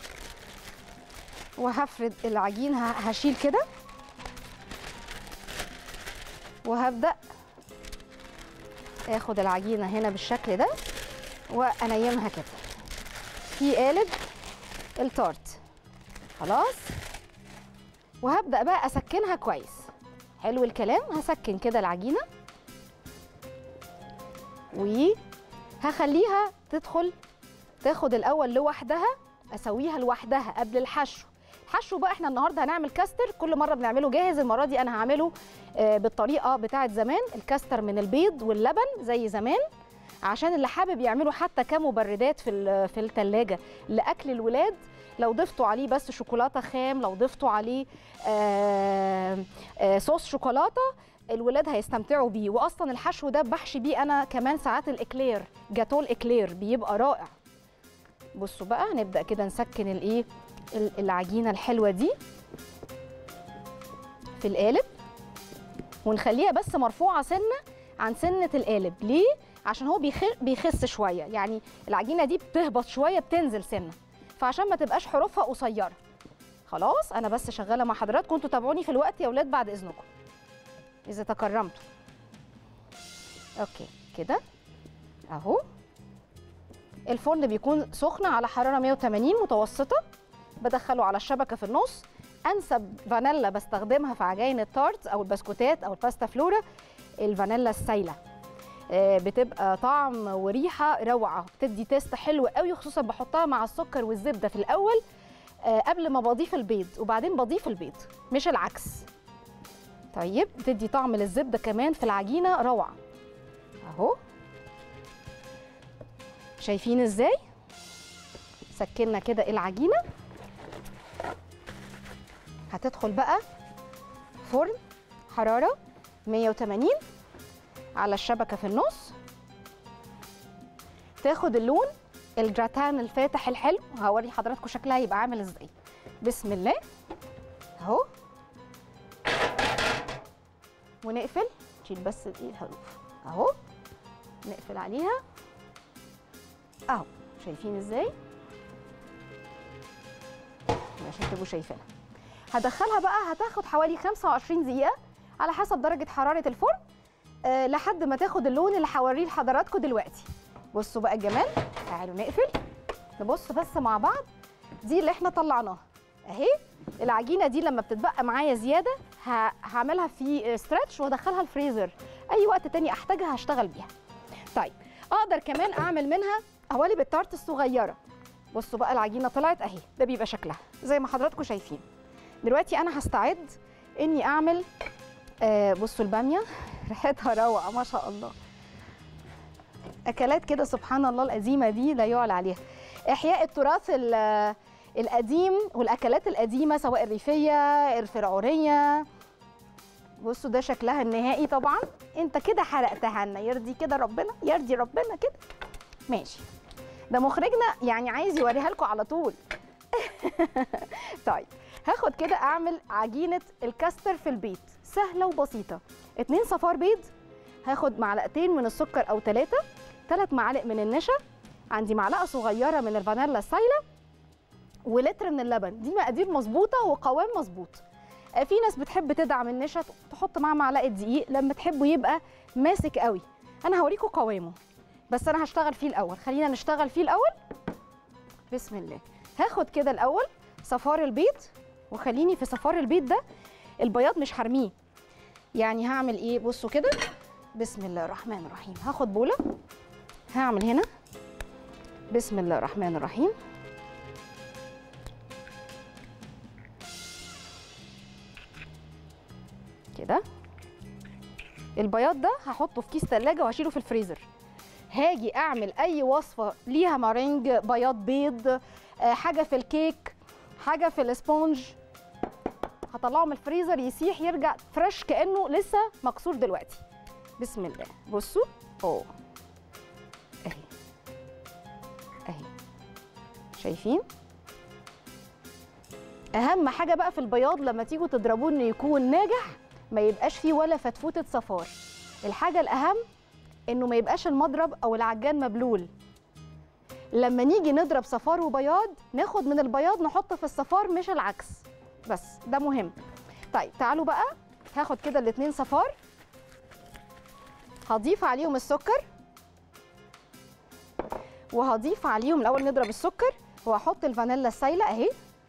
وهفرد العجين، هشيل كده وهبدأ اخد العجينة هنا بالشكل ده وانيمها كده في قالب التارت خلاص، وهبدأ بقى اسكنها كويس. حلو الكلام، هسكن كده العجينة وهخليها تاخد الاول لوحدها، اسويها لوحدها قبل الحشو. الحشو بقى احنا النهارده هنعمل كاستر، كل مره بنعمله جاهز، المره دي انا هعمله بالطريقه بتاعه زمان، الكاستر من البيض واللبن زي زمان، عشان اللي حابب يعمله حتى كمبردات في الثلاجه لاكل الولاد. لو ضفتوا عليه بس شوكولاته خام، لو ضفتوا عليه صوص شوكولاته، الولاد هيستمتعوا بيه. واصلا الحشو ده بحشي بيه انا كمان ساعات الاكلير، جاتو الاكلير بيبقى رائع. بصوا بقى هنبدا كده نسكن الايه العجينه الحلوه دي في القالب، ونخليها بس مرفوعه سنه عن سنه القالب. ليه؟ عشان هو بيخس شويه، يعني العجينه دي بتهبط شويه بتنزل سنه، فعشان ما تبقاش حروفها قصيره. خلاص انا بس شغاله مع حضراتكم، انتوا تابعوني في الوقت يا اولاد بعد اذنكم اذا تكرمتوا. اوكي كده اهو. الفرن بيكون سخن على حراره 180 متوسطه، بدخله على الشبكه في النص. انسب فانيلا بستخدمها في عجائن التارت او البسكوتات او الباستا فلورا، الفانيلا السايله، بتبقى طعم وريحه روعه، بتدي تيست حلو قوي، خصوصا بحطها مع السكر والزبده في الاول قبل ما بضيف البيض، وبعدين بضيف البيض مش العكس. طيب بتدي طعم للزبده كمان في العجينه روعه اهو. شايفين ازاي سكننا كده العجينه؟ هتدخل بقى فرن حراره 180 على الشبكه في النص، تاخد اللون الجراتان الفاتح الحلو. هوري حضراتكم شكلها يبقى عامل ازاي. بسم الله اهو. ونقفل، نشيل بس الحروف اهو، نقفل عليها اهو. شايفين ازاي؟ عشان تبقوا شايفينها. هدخلها بقى، هتاخد حوالي 25 دقيقه على حسب درجه حراره الفرن لحد ما تاخد اللون اللي هوريه لحضراتكم دلوقتي. بصوا بقى الجمال. تعالوا نقفل نبص بس مع بعض. دي اللي احنا طلعناها اهي. العجينه دي لما بتتبقى معايا زياده هعملها في ستريتش وادخلها الفريزر، اي وقت تاني احتاجها هشتغل بيها. طيب اقدر كمان اعمل منها قوالب التارت الصغيره. بصوا بقى العجينه طلعت اهي، ده بيبقى شكلها زي ما حضراتكم شايفين. دلوقتي انا هستعد اني اعمل بصوا الباميه ريحتها روعه ما شاء الله. اكلات كده سبحان الله القديمه دي لا يعلى عليها. احياء التراث القديم والاكلات القديمه سواء الريفيه الفرعونيه. بصوا ده شكلها النهائي طبعا. انت كده حرقتها لنا، يرضي كده ربنا، يرضي ربنا كده. ماشي، ده مخرجنا يعني عايز يوريها لكم على طول. طيب هاخد كده اعمل عجينه الكاستر في البيت، سهله وبسيطه. 2 صفار بيض، هاخد معلقتين من السكر او 3 معالق من النشا، عندي معلقه صغيره من الفانيلا السايله، ولتر من اللبن. دي مقادير مظبوطه وقوام مظبوط. في ناس بتحب تدعم النشا تحط معاه معلقه دقيق لما تحبه يبقى ماسك قوي. انا هوريكم قوامه بس انا هشتغل فيه الاول. خلينا نشتغل فيه الاول. بسم الله. هاخد كده الاول صفار البيض، وخليني في صفار البيض ده البياض مش هرميه. يعني هعمل ايه؟ بصوا كده. بسم الله الرحمن الرحيم. هاخد بوله، هعمل هنا بسم الله الرحمن الرحيم كده. البياض ده هحطه في كيس ثلاجه وهشيله في الفريزر. هاجي اعمل اي وصفه ليها مارينج، بياض بيض، حاجه في الكيك، حاجه في الاسبونج، هطلعه من الفريزر يسيح يرجع فريش كانه لسه مكسور دلوقتي. بسم الله. بصوا اهي اهي، شايفين؟ اهم حاجه بقى في البياض لما تيجوا تضربوه انه يكون ناجح، ما يبقاش فيه ولا فتفوته صفار. الحاجه الاهم انه ما يبقاش المضرب او العجان مبلول. لما نيجي نضرب صفار وبياض ناخد من البياض نحطه في الصفار مش العكس، بس ده مهم. طيب تعالوا بقى، هاخد كده ال2 صفار، هضيف عليهم السكر، وهضيف عليهم الاول نضرب السكر، وهحط الفانيلا السايله اهي،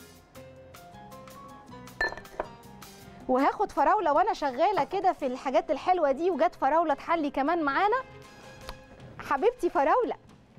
وهاخد فراوله وانا شغاله كده في الحاجات الحلوه دي. وجت فراوله تحلي كمان معانا حبيبتي فراوله.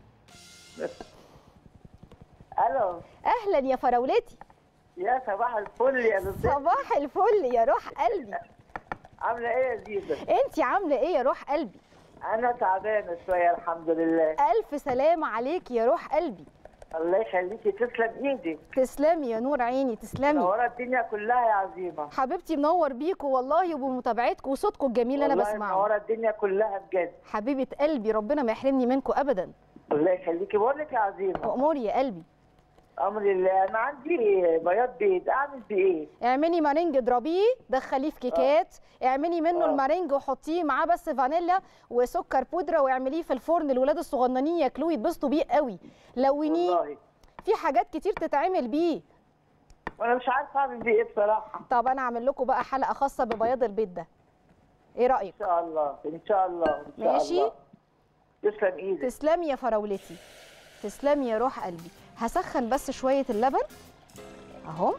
الو، اهلا يا فراولتي. يا صباح الفل يا دكتور. صباح الفل يا روح قلبي. عامله ايه يا زيزو؟ انتي عامله ايه يا روح قلبي؟ انا تعبانه شويه الحمد لله. الف سلامه عليكي يا روح قلبي. الله يخليكي، تسلم ايدك. تسلمي يا نور عيني، تسلمي. منوره الدنيا كلها يا عظيمه. حبيبتي منور بيكوا والله وبمتابعتكم وصوتكم الجميل انا بسمعه. منوره الدنيا كلها بجد. حبيبه قلبي، ربنا ما يحرمني منكم ابدا. الله يخليكي. بقول لك يا عزيزه، اموري يا قلبي. امر الله. انا عندي بياض بيض، اعمل بيه ايه؟ اعملي مارينج اضربيه، دخليه في كيكات، اعملي منه المارينج وحطيه معاه بس فانيليا وسكر بودره، واعمليه في الفرن، الولاد الصغننين ياكلوه يتبسطوا بيه قوي. لونيه. والله في حاجات كتير تتعمل بيه. وانا مش عارفه اعمل بيه ايه بصراحه. طب انا اعمل لكم بقى حلقه خاصه ببياض البيض ده، ايه رايك؟ ان شاء الله ان شاء الله ان شاء ماشي. الله. تسلم ايدك. تسلمي يا فراولتي، تسلمي يا روح قلبي. هسخن بس شويه اللبن اهو،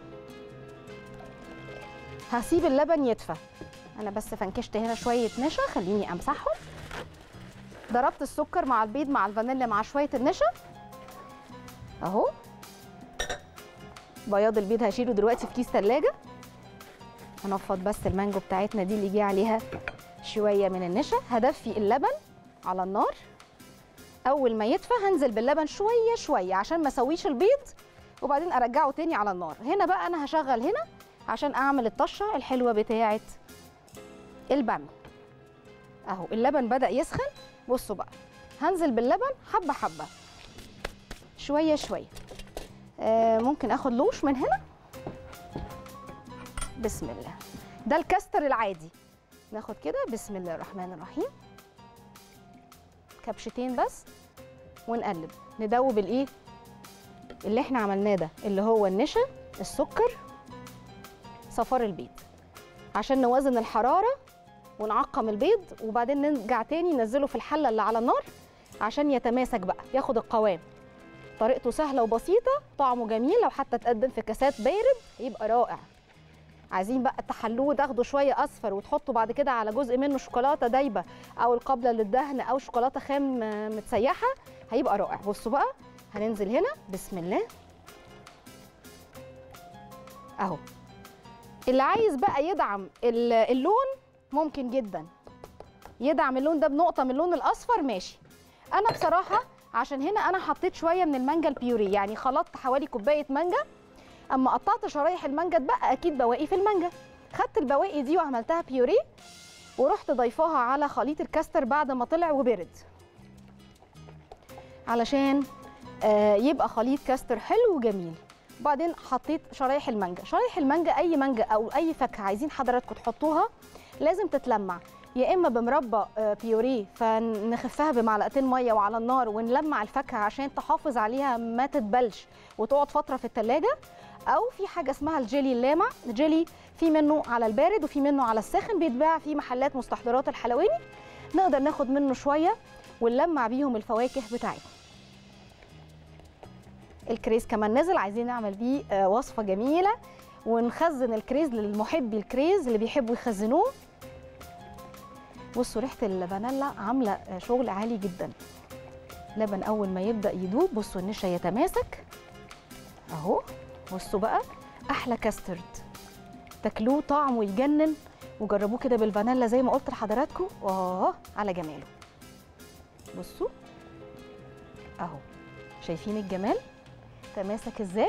هسيب اللبن يدفى. انا بس فنكشت هنا شويه نشا، خليني امسحهم. ضربت السكر مع البيض مع الفانيليا مع شويه النشا اهو. بياض البيض هشيله دلوقتي في كيس ثلاجه. هنفض بس المانجو بتاعتنا دي اللي جه عليها شويه من النشا. هدفي اللبن على النار، اول ما يدفى هنزل باللبن شويه شويه عشان ما اسويش البيض، وبعدين ارجعه تاني على النار. هنا بقى انا هشغل هنا عشان اعمل الطشه الحلوه بتاعه الباميه اهو. اللبن بدا يسخن، بصوا بقى هنزل باللبن حبه حبه شويه شويه. ممكن اخد لوش من هنا. بسم الله. ده الكاستر العادي، ناخد كده بسم الله الرحمن الرحيم، كبشتين بس ونقلب. ندوب الايه اللي احنا عملناه ده، اللي هو النشا، السكر، صفار البيض، عشان نوازن الحراره ونعقم البيض، وبعدين نرجع تاني ننزله في الحله اللي على النار عشان يتماسك بقى، ياخد القوام. طريقته سهله وبسيطه، طعمه جميل. لو حتى اتقدم في كاسات بارد هيبقى رائع. عايزين بقى تحلوه تاخدوا شويه اصفر وتحطوا بعد كده على جزء منه شوكولاته دايبه او القابله للدهن او شوكولاته خام متسيحه، هيبقى رائع. بصوا بقى هننزل هنا بسم الله اهو. اللي عايز بقى يدعم اللون ممكن جدا يدعم اللون ده بنقطه من اللون الاصفر، ماشي. انا بصراحه عشان هنا انا حطيت شويه من المانجا البيوري، يعني خلطت حوالي كوبايه مانجا. اما قطعت شرايح المانجا اتبقى اكيد بواقي في المانجا، خدت البواقي دي وعملتها بيوري ورحت ضيفاها على خليط الكاستر بعد ما طلع وبرد، علشان يبقى خليط كاستر حلو وجميل. وبعدين حطيت شرايح المانجا. شرايح المانجا اي مانجا او اي فاكهه عايزين حضراتكم تحطوها لازم تتلمع، يا اما بمربى بيوري فنخفها بمعلقتين ميه وعلى النار ونلمع الفاكهه عشان تحافظ عليها ما تتبلش وتقعد فتره في الثلاجه، او في حاجه اسمها الجيلي اللامع. جيلي في منه على البارد وفي منه على الساخن، بيتباع في محلات مستحضرات الحلواني، نقدر ناخد منه شويه ونلمع بيهم الفواكه بتاعتنا. الكريز كمان نزل، عايزين نعمل بيه وصفه جميله ونخزن الكريز للمحبي الكريز اللي بيحبوا يخزنوه. بصوا ريحه الفانيلا عامله شغل عالي جدا. لبن اول ما يبدا يدوب بصوا النشا يتماسك اهو. بصوا بقى احلى كاسترد، تاكلوه طعمه يجنن، وجربوه كده بالفانيلا زي ما قلت لحضراتكم. على جماله. بصوا اهو، شايفين الجمال تماسك ازاي؟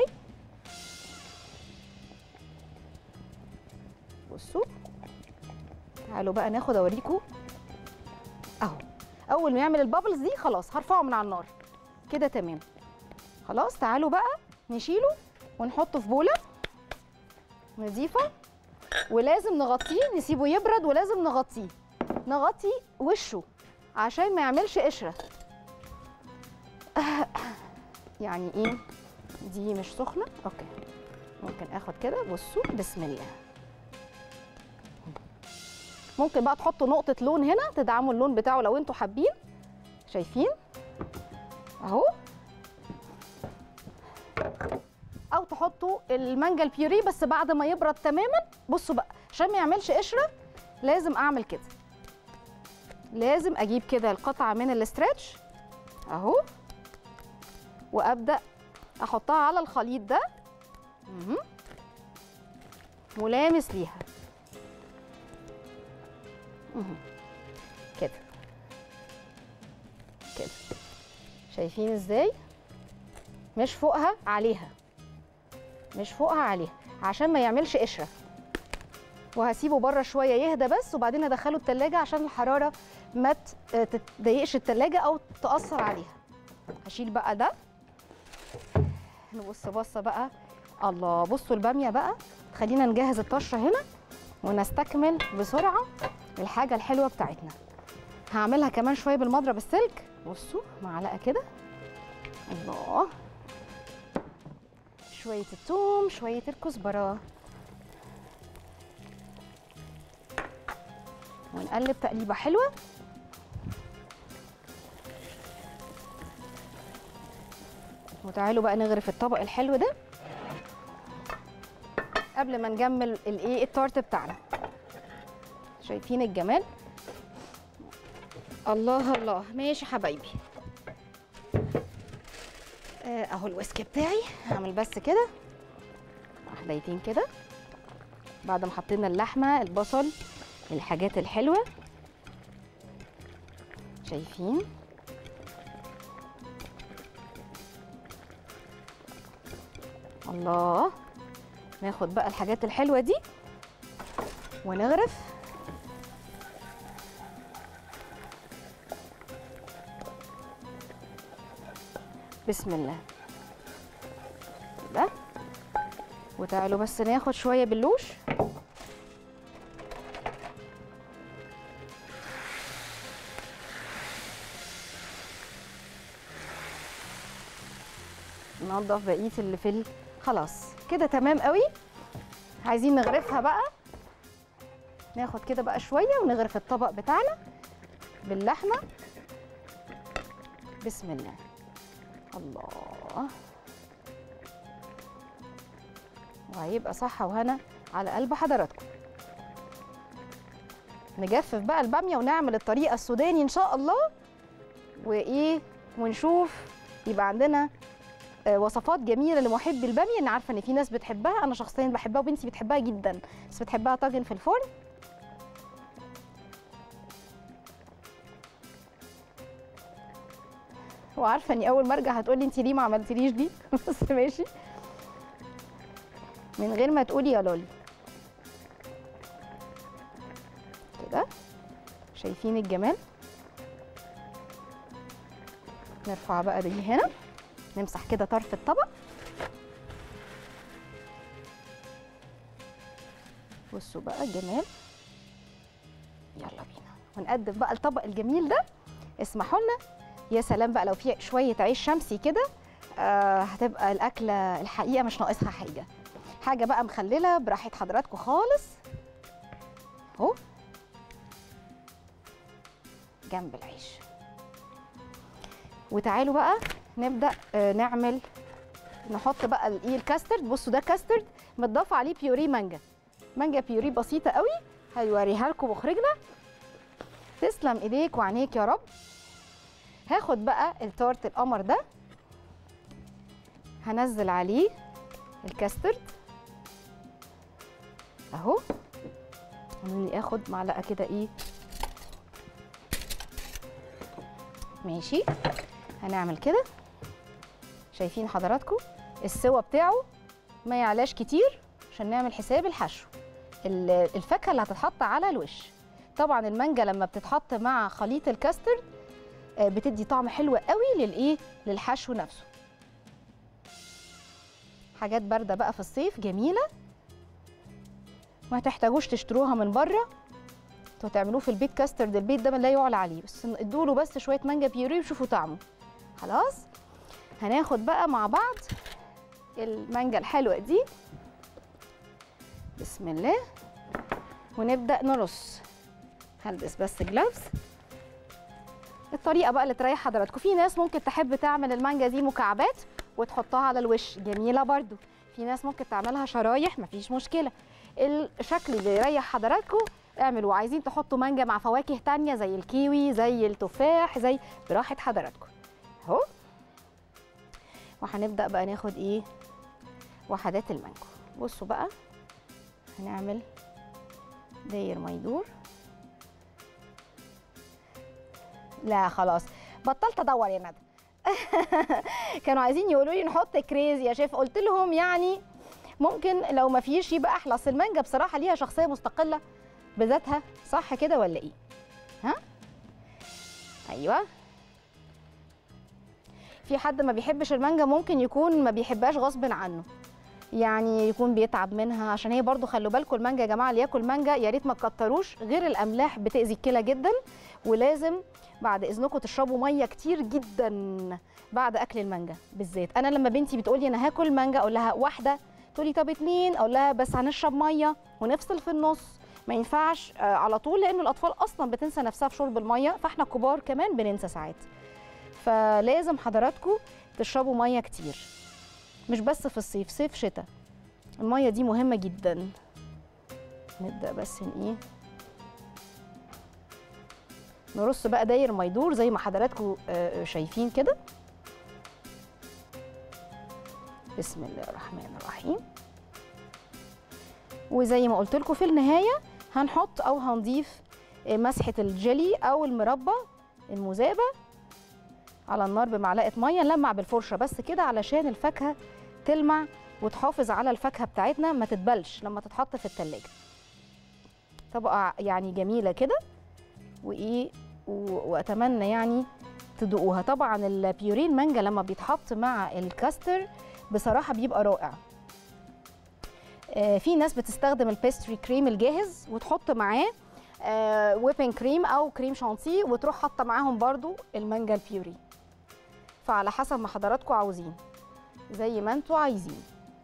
بصوا تعالوا بقى ناخد اوريكم اهو. اول ما يعمل البابلز دي خلاص هرفعه من على النار كده تمام. خلاص تعالوا بقى نشيله ونحطه في بوله نظيفه، ولازم نغطيه، نسيبه يبرد، ولازم نغطيه، نغطي وشه عشان ما يعملش قشره. يعني ايه دي مش سخنه؟ اوكي ممكن اخد كده. بصوا بسم الله. ممكن بقى تحطوا نقطه لون هنا تدعموا اللون بتاعه لو انتوا حابين. شايفين اهو، او تحطوا المانجا البيوري بس بعد ما يبرد تماما. بصوا بقى عشان ما يعملش قشره لازم اعمل كده، لازم اجيب كده القطعه من الاسترتش اهو وابدا احطها على الخليط ده ملامس ليها كده كده. شايفين ازاي؟ مش فوقها عليها، مش فوقها عليها عشان ما يعملش قشره. وهسيبه بره شويه يهدى بس، وبعدين ادخله التلاجة عشان الحراره ما تضايقش التلاجة او تاثر عليها. هشيل بقى ده. نبص بصه بقى، الله بصوا الباميه بقى. خلينا نجهز الطشه هنا ونستكمل بسرعه الحاجه الحلوه بتاعتنا. هعملها كمان شويه بالمضرب السلك. بصوا معلقه كده، الله، شويه الثوم، شويه الكزبره، ونقلب تقليبه حلوه. وتعالوا بقى نغرف الطبق الحلو ده قبل ما نجمل الايه التورت بتاعنا. شايفين الجمال؟ الله الله. ماشي حبايبي، اهو الويسك بتاعي. هعمل بس كده واحدتين كده بعد ما حطينا اللحمه، البصل، الحاجات الحلوه. شايفين؟ الله. ناخد بقى الحاجات الحلوه دي ونغرف. بسم الله كده. وتعالوا بس ناخد شويه باللوش. ننضف بقيه اللي في خلاص كده تمام قوي. عايزين نغرفها بقى، ناخد كده بقى شويه ونغرف الطبق بتاعنا باللحمه. بسم الله، الله. وهيبقى صحه وهنا على قلب حضراتكم. نجفف بقى الباميه ونعمل الطريقه السوداني ان شاء الله، وايه ونشوف يبقى عندنا وصفات جميله لمحبي الباميه. انا عارفه ان في ناس بتحبها، انا شخصيا بحبها وبنتي بتحبها جدا، بس بتحبها طاجن في الفرن. وعارفه اني اول ما ارجع هتقولي انت ليه ما عملتليش دي بس ماشي، من غير ما تقولي يا لولي. كده شايفين الجمال؟ نرفع بقى دي هنا، نمسح كده طرف الطبق. بصوا بقى الجمال. يلا بينا ونقدم بقى الطبق الجميل ده. اسمحوا لنا. يا سلام بقى لو في شويه عيش شمسي كده، هتبقى الاكله الحقيقه مش ناقصها حاجه بقى مخلله براحه حضراتكم خالص. اهو جنب العيش. وتعالوا بقى نبدا نعمل، نحط بقى الايه الكاسترد. بصوا ده كاسترد متضاف عليه بيوري مانجا بيوري بسيطه قوي. هيوريها لكم مخرجنا. تسلم ايديك وعينيك يا رب. هاخد بقى التورت القمر ده، هنزل عليه الكاسترد اهو. خليني اخد معلقه كده ايه. ماشي، هنعمل كده. شايفين حضراتكم السوا بتاعه ما يعلاش كتير عشان نعمل حساب الحشو. الفاكهه اللي هتتحط على الوش. طبعا المانجا لما بتتحط مع خليط الكاسترد بتدي طعم حلو قوي للايه للحشو نفسه. حاجات بارده بقى في الصيف جميله، ما تحتاجوش تشتروها من بره، انتوا تعملوه في البيت. كاسترد البيت ده لا يعلى عليه، بس ادوا له بس شويه مانجا بيوري وشوفوا طعمه. خلاص هناخد بقى مع بعض المانجا الحلوه دي. بسم الله. ونبدا نرص. هلبس بس جلافز. الطريقه بقى اللي تريح حضراتكم. في ناس ممكن تحب تعمل المانجا دي مكعبات وتحطها على الوش، جميله برده. في ناس ممكن تعملها شرايح، مفيش مشكله. الشكل اللي يريح حضراتكم اعملوا. عايزين تحطوا مانجا مع فواكه تانية زي الكيوي، زي التفاح، زي براحه حضراتكم اهو. وهنبدا بقى ناخد ايه وحدات المانجا. بصوا بقى هنعمل داير ما يدور. لا خلاص بطلت ادور يا ندى كانوا عايزين يقولوا لي نحط كريزي يا شيف، قلت لهم يعني ممكن لو ما فيش يبقى احلى. اصل المانجا بصراحه ليها شخصيه مستقله بذاتها، صح كده ولا ايه؟ ها ايوه. في حد ما بيحبش المانجا ممكن يكون ما بيحبهاش غصب عنه، يعني يكون بيتعب منها، عشان هي برضو خلوا بالكم المانجا يا جماعه اللي ياكل مانجا يا ريت ما تكتروش، غير الاملاح بتاذي الكلى جدا، ولازم بعد اذنكم تشربوا ميه كتير جدا بعد اكل المانجا بالذات. انا لما بنتي بتقولي انا هاكل مانجا اقول لها واحده، تقولي طب 2، اقول لها بس هنشرب ميه ونفصل في النص، ما ينفعش على طول، لان الاطفال اصلا بتنسى نفسها في شرب الميه، فاحنا الكبار كمان بننسى ساعات. فلازم حضراتكم تشربوا ميه كتير، مش بس في الصيف، صيف شتاء الميه دي مهمه جدا. نبدا بس ايه نرص بقى داير ما يدور زي ما حضراتكم شايفين كده. بسم الله الرحمن الرحيم. وزي ما قلت لكم في النهايه هنحط او هنضيف مسحه الجيلي او المربى المذابه على النار بمعلقه ميه، نلمع بالفرشه بس كده علشان الفاكهه تلمع وتحافظ على الفاكهه بتاعتنا ما تتبلش لما تتحط في التلاجة. طبقه يعني جميله كده وايه، واتمنى يعني تدوقوها. طبعا البيوريه المانجا لما بيتحط مع الكاستر بصراحه بيبقى رائع. في ناس بتستخدم البيستري كريم الجاهز وتحط معاه ويبنج كريم او كريم شانتيه وتروح حاطه معاهم برضو المانجا البيوري، فعلى حسب ما حضراتكم عاوزين زي ما انتوا عايزين.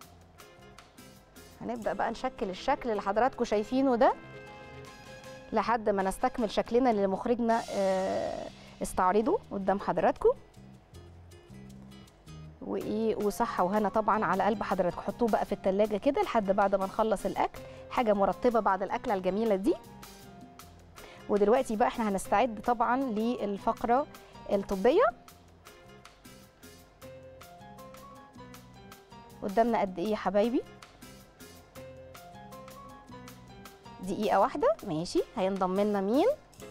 هنبدا بقى نشكل الشكل اللي حضراتكم شايفينه ده لحد ما نستكمل شكلنا اللي مخرجنا استعرضه قدام حضراتكم. وايه وصحه وهنا طبعا على قلب حضراتكم. حطوه بقى في التلاجة كده لحد بعد ما نخلص الاكل، حاجه مرطبه بعد الاكله الجميله دي. ودلوقتي بقى احنا هنستعد طبعا للفقره الطبيه. قدامنا قد ايه يا حبايبي؟ دقيقه واحده ماشي. هينضم لنا مين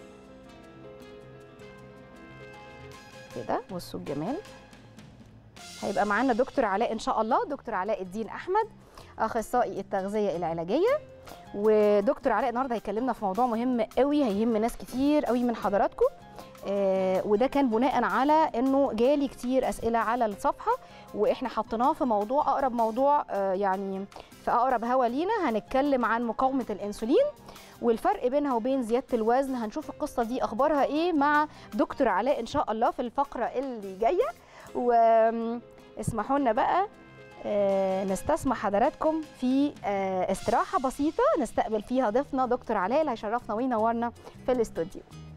كده؟ بصوا الجمال. هيبقى معانا دكتور علاء ان شاء الله، دكتور علاء الدين احمد اخصائي التغذيه العلاجيه. ودكتور علاء النهارده هيكلمنا في موضوع مهم قوي هيهم ناس كتير قوي من حضراتكم، وده كان بناء على انه جالي كتير اسئله على الصفحه واحنا حطيناه في موضوع اقرب موضوع يعني في اقرب هوا لينا. هنتكلم عن مقاومه الانسولين والفرق بينها وبين زياده الوزن. هنشوف القصه دي اخبارها ايه مع دكتور علاء ان شاء الله في الفقره اللي جايه. واسمحوا لنا بقى نستسمح حضراتكم في استراحه بسيطه نستقبل فيها ضيفنا دكتور علاء اللي هيشرفنا وينورنا في الاستوديو.